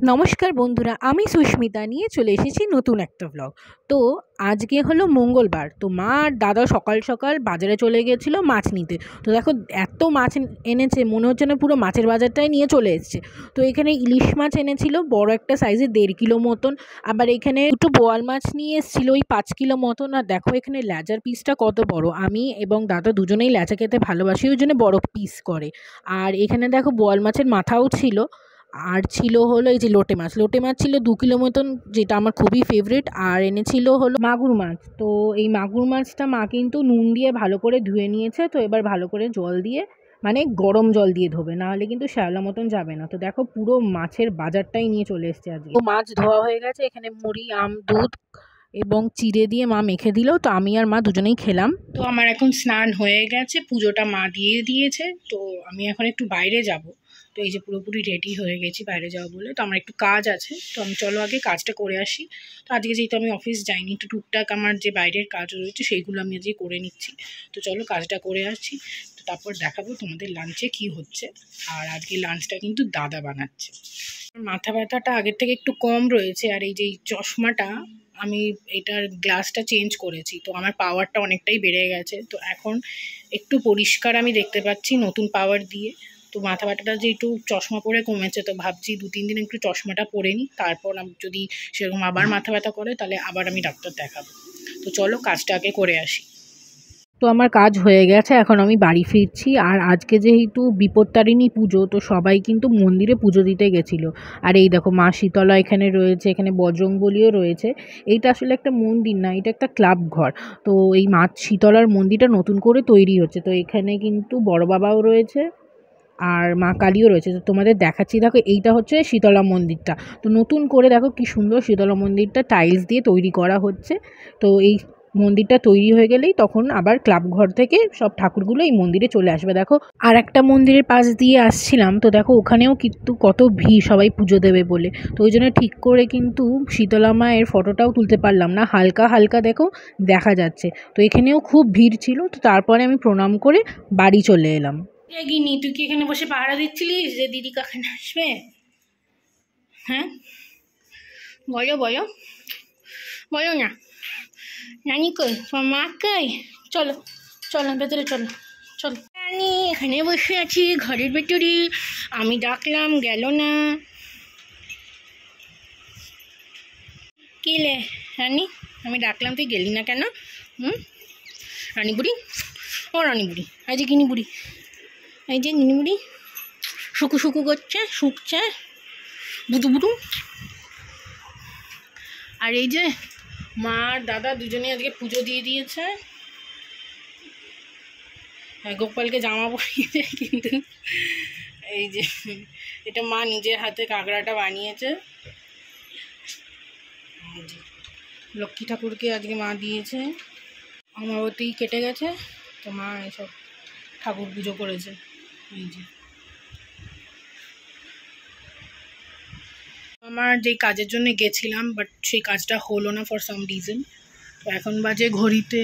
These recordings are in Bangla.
নমস্কার বন্ধুরা, আমি সুস্মিতা নিয়ে চলে এসেছি নতুন একটা ব্লগ। তো আজকে হলো মঙ্গলবার। তো মা আর দাদা সকাল সকাল বাজারে চলে গিয়েছিল মাছ নিতে। তো দেখো এত মাছ এনেছে, মনে হচ্ছে না পুরো মাছের বাজারটাই নিয়ে চলে এসছে। তো এখানে ইলিশ মাছ এনেছিল বড় একটা সাইজের 1.5 কিলো মতন। আবার এখানে দুটো বোয়াল মাছ নিয়ে এসেছিলো ওই 5 কিলো মতন। আর দেখো এখানে ল্যাচার পিসটা কত বড়। আমি এবং দাদা দুজনেই ল্যাচা খেতে ভালোবাসি, ওই জন্য বড় পিস করে। আর এখানে দেখো বোয়াল মাছের মাথাও ছিল। আর ছিল হলো এই যে লোটে মাছ ছিল 2 কিলো মতন, যেটা আমার খুবই ফেভারিট। আর এনেছিল হলো মাগুর মাছ। তো এই মাগুর মাছটা মা কিন্তু নুন দিয়ে ভালো করে ধুয়ে নিয়েছে। তো এবার ভালো করে জল দিয়ে, মানে গরম জল দিয়ে ধোবে, নাহলে কিন্তু শ্যাওলা মতন যাবে না। তো দেখো পুরো মাছের বাজারটাই নিয়ে চলে এসছে আজকে। তো মাছ ধোয়া হয়ে গেছে, এখানে মুড়ি, আম, দুধ এবং চিড়ে দিয়ে মা মেখে দিল। তো আমি আর মা দুজনেই খেলাম। তো আমার এখন স্নান হয়ে গেছে, পুজোটা মা দিয়ে দিয়েছে। তো আমি এখন একটু বাইরে যাব। তো এই যে পুরোপুরি রেডি হয়ে গেছি বাইরে যাবো বলে। তো আমার একটু কাজ আছে, তো আমি চলো আগে কাজটা করে আসি। তো আজকে যেহেতু আমি অফিস যাইনি, একটু টুকটাক আমার যে বাইরের কাজ রয়েছে সেইগুলো আমি আজকে করে নিচ্ছি। তো চলো কাজটা করে আসছি, তো তারপর দেখাবো তোমাদের লাঞ্চে কি হচ্ছে। আর আজকে লাঞ্চটা কিন্তু দাদা বানাচ্ছে। মাথা ব্যথাটা আগের থেকে একটু কম রয়েছে। আর এই যে চশমাটা, আমি এটার গ্লাসটা চেঞ্জ করেছি, তো আমার পাওয়ারটা অনেকটাই বেড়ে গেছে। তো এখন একটু পরিষ্কার আমি দেখতে পাচ্ছি নতুন পাওয়ার দিয়ে। তো মাথা ব্যথাটা যে একটু চশমা পরে কমেছে, তো ভাবছি 2-3 দিন একটু চশমাটা পরে নিই, তারপর যদি সেরকম আবার মাথা ব্যথা করে তাহলে আবার আমি ডাক্তার দেখাবো। তো চলো কাজটা আগে করে আসি। তো আমার কাজ হয়ে গেছে, এখন আমি বাড়ি ফিরছি। আর আজকে যেহেতু বিপত্তারিণী পুজো, তো সবাই কিন্তু মন্দিরে পুজো দিতে গেছিলো। আর এই দেখো মা শীতলা এখানে রয়েছে, এখানে বজরংবলীও রয়েছে। এইটা আসলে একটা মন্দির না, এটা একটা ক্লাব ঘর। তো এই মা শীতলার মন্দিরটা নতুন করে তৈরি হচ্ছে। তো এখানে কিন্তু বড় বাবাও রয়েছে আর মা কালীও রয়েছে। তো তোমাদের দেখাচ্ছি, দেখো এইটা হচ্ছে শীতলা মন্দিরটা। তো নতুন করে দেখো কি সুন্দর শীতলা মন্দিরটা টাইলস দিয়ে তৈরি করা হচ্ছে। তো এই মন্দিরটা তৈরি হয়ে গেলেই তখন আবার ক্লাব ঘর থেকে সব ঠাকুরগুলো এই মন্দিরে চলে আসবে। দেখো আর একটা মন্দিরের পাশ দিয়ে আসছিলাম, তো দেখো ওখানেও কিন্তু কত ভিড়, সবাই পুজো দেবে বলে। তো ওই জন্য ঠিক করে কিন্তু শীতলা মায়ের ফটোটাও তুলতে পারলাম না, হালকা হালকা দেখো দেখা যাচ্ছে। তো এখানেও খুব ভিড় ছিল। তো তারপরে আমি প্রণাম করে বাড়ি চলে এলাম। গিনি, তুই কি এখানে বসে পাহারা দিচ্ছিলিস যে দিদি কখন আসবে? হ্যাঁ বলো বলো বলো না, নানি কই, তোমার মা কই? চলো চলো ভেতরে চলো চলো। নানি এখানে বসে আছি ঘরের ভেতরে, আমি ডাকলাম গেল না। কি লে রানি, আমি ডাকলাম তুই গেলি না কেন? রানী বুড়ি, ও রানী বুড়ি, এই যে গিনি বুড়ি, এই যে গিনি বুড়ি শুকু শুকু করছে, শুকছে বুটু বুটু। আর এই যে মা আর দাদা দুজনে আজকে পুজো দিয়ে দিয়েছে। গোপালকে জামা পরিয়েছে, কিন্তু এই যে এটা মা নিজের হাতে কাঁকড়াটা বানিয়েছে। লক্ষ্মী ঠাকুরকে আজকে মা দিয়েছে। অমাবতী কেটে গেছে, তো মা এসব ঠাকুর পুজো করেছে। এই যে আমার যেই কাজের জন্য গেছিলাম, বাট সেই কাজটা হলো না ফর সাম রিজন। তো এখন বাজে ঘড়িতে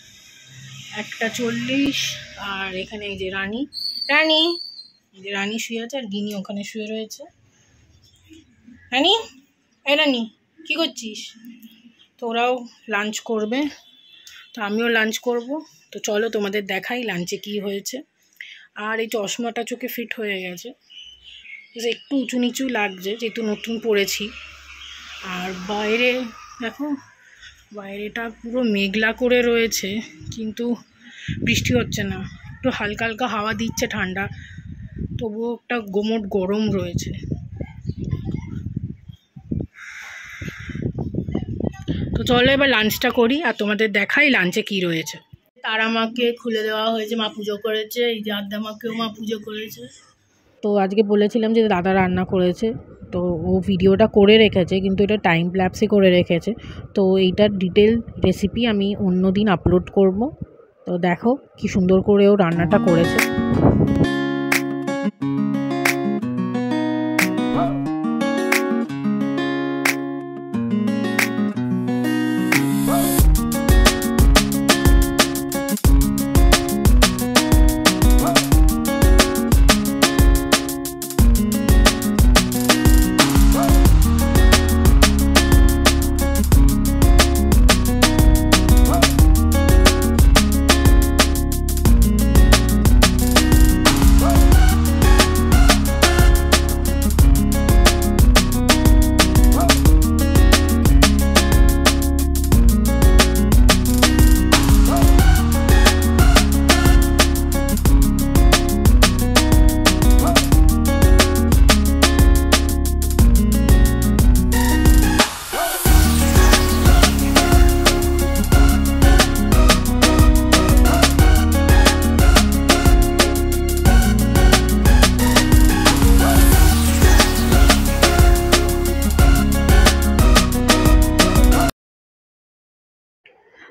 1:40। আর এখানে এই যে রানী রানী এই যে রানী শুয়ে আছে, আর গিনি ওখানে শুয়ে রয়েছে। রানী, এই রানী কী করছিস? তো ওরাও লাঞ্চ করবে, তো আমিও লাঞ্চ করব। তো চলো তোমাদের দেখাই লাঞ্চে কি হয়েছে। আর এই চশমাটা চোখে ফিট হয়ে গেছে, একটু উঁচু নিচু লাগছে যেহেতু নতুন পড়েছি। আর বাইরে দেখো, বাইরেটা পুরো মেঘলা করে রয়েছে, কিন্তু বৃষ্টি হচ্ছে না, একটু হালকা হালকা হাওয়া দিচ্ছে ঠান্ডা, তবুও একটা গোমট গরম রয়েছে। তো চলো এবার লাঞ্চটা করি আর তোমাদের দেখাই লাঞ্চে কি রয়েছে। তারা মাকে খুলে দেওয়া হয়েছে, মা পুজো করেছে। এই যে আদ্যা মাকেও মা পুজো করেছে। তো আজকে বলেছিলাম যে দাদা রান্না করেছে, তো ও ভিডিওটা করে রেখেছে, কিন্তু এটা টাইম ল্যাপসে করে রেখেছে। তো এইটার ডিটেল রেসিপি আমি অন্য দিন আপলোড করব। তো দেখো কি সুন্দর করে ও রান্নাটা করেছে।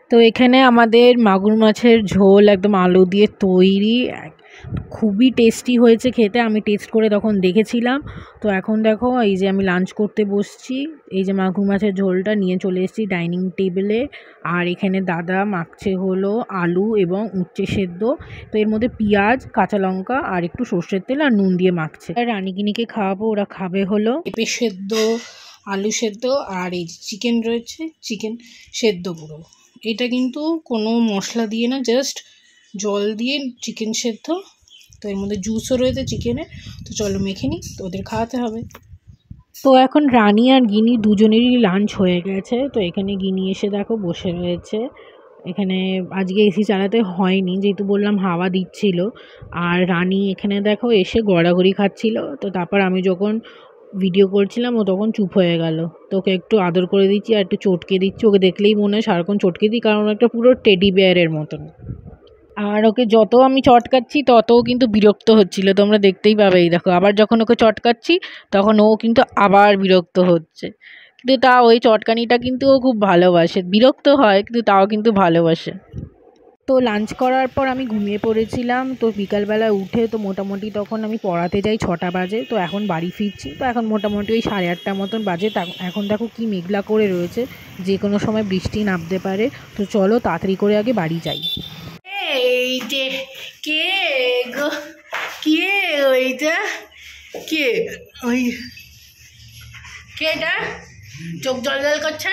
তো এখানে আমাদের মাগুর মাছের ঝোল একদম আলু দিয়ে তৈরি, খুবই টেস্টি হয়েছে খেতে। আমি টেস্ট করে তখন দেখেছিলাম। তো এখন দেখো এই যে আমি লাঞ্চ করতে বসছি, এই যে মাগুর মাছের ঝোলটা নিয়ে চলে এসেছি ডাইনিং টেবিলে। আর এখানে দাদা মাখছে হলো আলু এবং উচ্ছে সেদ্ধ। তো এর মধ্যে পেঁয়াজ, কাঁচা লঙ্কা আর একটু সর্ষের তেল আর নুন দিয়ে মাখছে। আর রানিগিনিকে খাওয়াবো, ওরা খাবে হলো পেঁপে সেদ্ধ, আলু সেদ্ধ আর এই চিকেন রয়েছে, চিকেন সেদ্ধ পুরো। এটা কিন্তু কোনো মশলা দিয়ে না, জাস্ট জল দিয়ে চিকেন সেদ্ধ। তো এর মধ্যে জুসও রয়েছে চিকেনে। তো চলো মেখে নিই, তো ওদের খাওয়াতে হবে। তো এখন রানি আর গিনি দুজনেরই লাঞ্চ হয়ে গেছে। তো এখানে গিনি এসে দেখো বসে রয়েছে। এখানে আজকে এসি চালাতে হয়নি, যেহেতু বললাম হাওয়া দিচ্ছিল। আর রানি এখানে দেখো এসে গড়াগড়ি খাচ্ছিল। তো তারপর আমি যখন ভিডিও করছিলাম ও তখন চুপ হয়ে গেল। তো ওকে একটু আদর করে দিচ্ছি আর একটু চটকে দিচ্ছি। ওকে দেখলেই মনে হয় সারাক্ষণ চটকে দিই, কারণ একটা পুরো টেডি বিয়ারের মতন। আর ওকে যত আমি চটকাচ্ছি ততও কিন্তু বিরক্ত হচ্ছিল, তোমরা দেখতেই পাবে। এই দেখো আবার যখন ওকে চটকাচ্ছি তখন ও কিন্তু আবার বিরক্ত হচ্ছে। কিন্তু তাও ওই চটকানিটা কিন্তু ও খুব ভালোবাসে, বিরক্ত হয় কিন্তু তাও কিন্তু ভালোবাসে। তো লাঞ্চ করার পর আমি ঘুমিয়ে পড়েছিলাম। তো বিকালবেলা উঠে তো মোটামুটি তখন আমি পড়াতে যাই 6টা বাজে। তো এখন বাড়ি ফিরছি, তো এখন মোটামুটি ওই 8:30 মতন বাজে। এখন দেখো কি মেঘলা করে রয়েছে, যে কোনো সময় বৃষ্টি নামতে পারে। তো চলো তাড়াতাড়ি করে আগে বাড়ি যাই। এই যে কে গো, কে ওইটা, কে ওই, কে এটা চোখ জল জল করছে?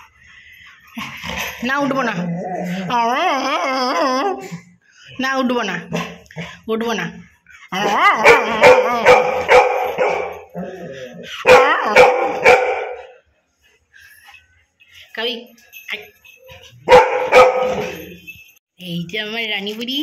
না উঠবো না, না উঠবো না, উঠবো না। কবি এই যে আমার রানী বুড়ি,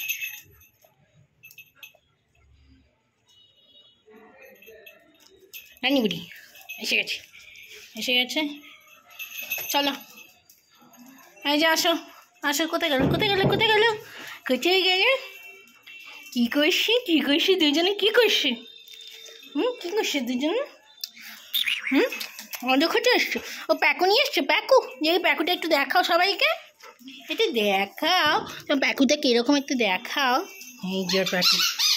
রানী বুড়ি এসে গেছে, এসে গেছে। চলো এই যে আসো, আসো। কোথায় গেল, কোথায় গেল, কোথায় গেল, কোথায় গেলে? কী করছি, কী করছি দুজনে, কী করছি? কী করছি দুজনে? আমাদের খোঁজে এসছো? ও প্যাকু নিয়ে এসছো? প্যাকু, যে প্যাকুটা একটু দেখাও সবাইকে, একটু দেখাও তো প্যাকুটা কীরকম, একটু দেখাও। এই যে প্যাকু,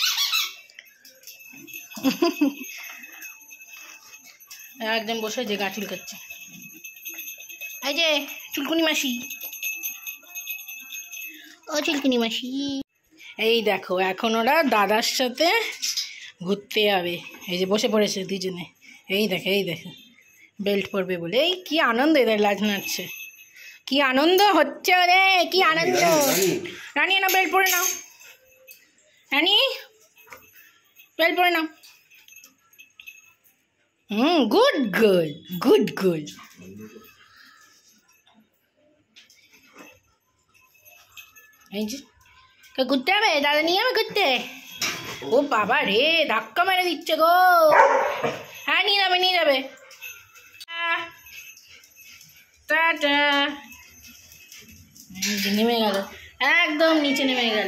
একদম বসে যে গা চুলকাচ্ছে। এই যে চুলকুনি মাসি, ও চুলকুনি মাসি। এই দেখো এখন ওরা দাদার সাথে ঘুরতে যাবে। এই যে বসে পড়েছে দুজনে। এই দেখে, এই দেখে বেল্ট পরবে বলে, এই কি আনন্দ, এদের লাজ নাচছে, কি আনন্দ হচ্ছে রে, কি আনন্দ। রানী না বেল্ট পরে নাও, রানী বেল্ট পরে নাও। Good girl, good girl. এই যে ঘুরতে হবে, দাদা নিয়ে যাবে ঘুরতে। ও বাবা রে, ধাক্কা মেরে দিচ্ছে গো। হ্যাঁ নিয়ে যাবে, নিয়ে যাবে। টাটা। নেমে গেল, একদম নিচে নেমে গেল।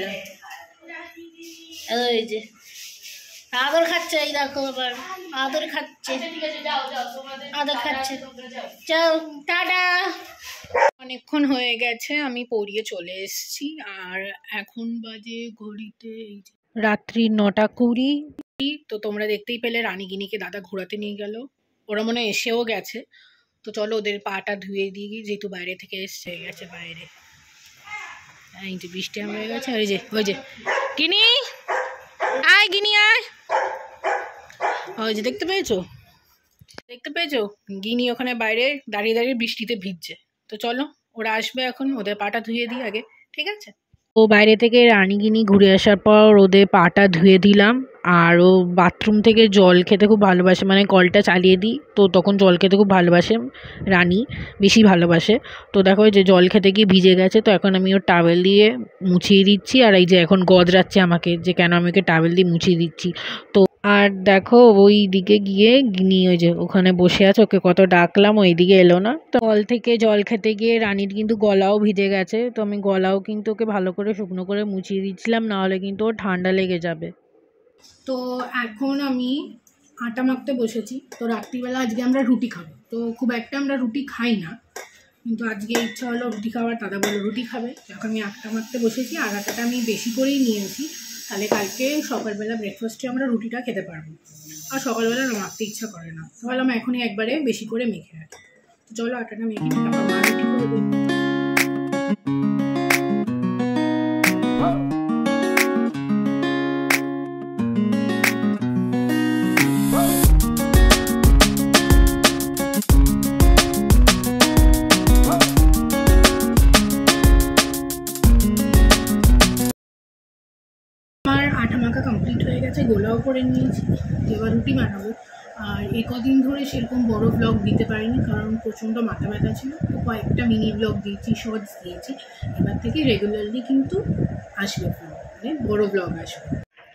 ওই যে আদর খাচ্ছে, এই দেখো আবার আদর খাচ্ছে, আদর খাচ্ছে। যাও টাটা। অনেকক্ষণ হয়ে গেছে আমি পড়িয়ে চলে এসেছি। আর এখন বাজে ঘড়িতে এই যে রাত্রি 9:20। তো তোমরা দেখতেই পেলে রানীগিনিকে দাদা ঘোরাতে নিয়ে গেল। ওরা মনে হয় এসেও গেছে। তো চলো ওদের পাটা ধুয়ে দিই, যেহেতু বাইরে থেকে এসে গেছে বাইরে। এই যে বৃষ্টি হয়ে গেছে। ওই যে, ওই যে গিনি, আয় গিনি আয়। ওই যে দেখতে পেয়েছো, দেখতে পেয়েছো গিনি ওখানে বাইরে দাঁড়িয়ে দাঁড়িয়ে বৃষ্টিতে ভিজছে। তো চলো ওরা আসবে এখন, ওদের পাটা ধুয়ে দিই আগে, ঠিক আছে? তো বাইরে থেকে রানিগিনি ঘুরে আসার পর ওদের পাটা ধুয়ে দিলাম। আর ও বাথরুম থেকে জল খেতে খুব ভালোবাসে, মানে কলটা চালিয়ে দিই তো তখন জল খেতে খুব ভালোবাসে রানি, বেশি ভালোবাসে। তো দেখো যে জল খেতে গিয়ে ভিজে গেছে। তো এখন আমি ওর টাওয়েল দিয়ে মুছিয়ে দিচ্ছি। আর এই যে এখন গদরাচ্ছে আমাকে যে কেন আমি ওকে টাওয়েল দিয়ে মুছিয়ে দিচ্ছি। তো আর দেখো ওই দিকে গিয়ে গিনি ওই যে ওখানে বসে আছে, ওকে কত ডাকলাম ওই দিকে এলো না। তো কল থেকে জল খেতে গিয়ে রানীর কিন্তু গলাও ভিজে গেছে। তো আমি গলাও কিন্তু ওকে ভালো করে শুকনো করে মুছিয়ে দিচ্ছিলাম, নাহলে কিন্তু ওর ঠান্ডা লেগে যাবে। তো এখন আমি আটা মাখতে বসেছি। তো রাত্রিবেলা আজকে আমরা রুটি খাবো। তো খুব একটা আমরা রুটি খাই না, কিন্তু আজকে ইচ্ছা হলো রুটি খাওয়ার, দাদা বললো রুটি খাবে। যখন আমি আটটা মারতে বসেছি আর আটাটা আমি বেশি করেই নিয়েছি, তাহলে কালকে সকালবেলা ব্রেকফাস্টে আমরা রুটিটা খেতে পারবো। আর সকালবেলা মাখতে ইচ্ছা করে না, ভাবলাম এখনই একবারে বেশি করে মেখে রাখি। তো চলো আটাটা মেখে তারপর মা রুটি করবে। আমার আটা মাখা কমপ্লিট হয়ে গেছে, গোলাও করে নিয়েছি, এবার রুটি বানাবো। আর কদিন ধরে সেরকম বড় ব্লগ দিতে পারিনি, কারণ প্রচণ্ড মাথা ব্যথা ছিল। তো কয়েকটা মিনি ব্লগ দিয়েছি, শর্টস দিয়েছি। এবার থেকে রেগুলারলি কিন্তু আসবে ব্লগ, মানে বড় ব্লগ আসবে।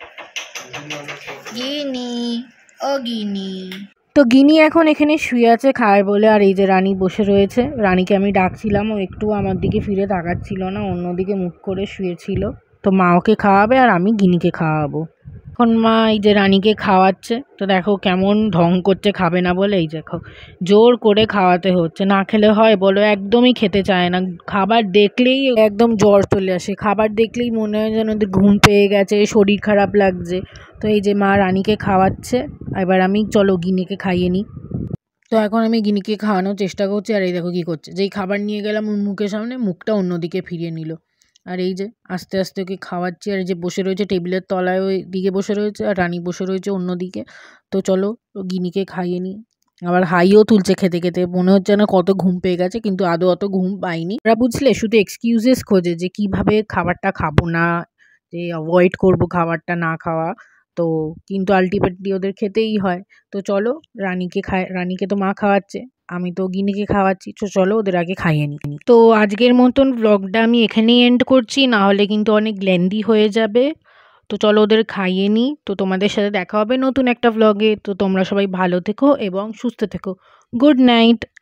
গিনি ও গিনি। তো গিনি এখন এখানে শুয়ে আছে খায় বলে, আর এই যে রানী বসে রয়েছে। রানীকে আমি ডাকছিলাম, ও একটু আমার দিকে ফিরে তাকাচ্ছিল না, অন্যদিকে মুখ করে শুয়েছিল। তো মা ওকে খাওয়াবে আর আমি গিনিকে খাওয়াবো। এখন মা এই যে রানীকে খাওয়াচ্ছে, তো দেখো কেমন ঢং করছে খাবে না বলে। এই দেখো জোর করে খাওয়াতে হচ্ছে, না খেলে হয় বলো? একদমই খেতে চায় না। খাবার দেখলেই একদম জ্বর চলে আসে, খাবার দেখলেই মনে হয় যেন ওদের ঘুম পেয়ে গেছে, শরীর খারাপ লাগছে। তো এই যে মা রানীকে খাওয়াচ্ছে, এবার আমি চলো গিনিকে খাইয়ে নিই। তো এখন আমি গিনিকে খাওয়ানোর চেষ্টা করছি, আর এই দেখো কী করছে, যেই খাবার নিয়ে গেলাম ওর মুখের সামনে, মুখটা অন্যদিকে ফিরিয়ে নিল। আর এই যে আস্তে আস্তে ওকে খাওয়াচ্ছি, আর এই যে বসে রয়েছে টেবিলের তলায়, ওই দিকে বসে রয়েছে, আর রানী বসে রয়েছে অন্যদিকে। তো চলো গিনিকে খাইয়ে নিই। আবার হাইও তুলছে খেতে খেতে, মনে হচ্ছে না কত ঘুম পেয়ে গেছে, কিন্তু আদৌ অত ঘুম পাইনি। ওরা বুঝলে শুধু এক্সকিউজেস খোঁজে যে কিভাবে খাবারটা খাবো না, যে অ্যাভয়েড করবো খাবারটা না খাওয়া। তো কিন্তু আলটিমেটলি ওদের খেতেই হয়। তো চলো রানীকে তো মা খাওয়াচ্ছে, আমি তো গিনিকে খাওয়াচ্ছি। তো চলো ওদের আগে খাইয়ে নিই। তো আজকের মতন ব্লগটা আমি এখানেই এন্ড করছি, না হলে কিন্তু অনেক লেন্দি হয়ে যাবে। তো চলো ওদের খাইয়ে নিই। তো তোমাদের সাথে দেখা হবে নতুন একটা ব্লগে। তো তোমরা সবাই ভালো থেকো এবং সুস্থ থেকো। Good night.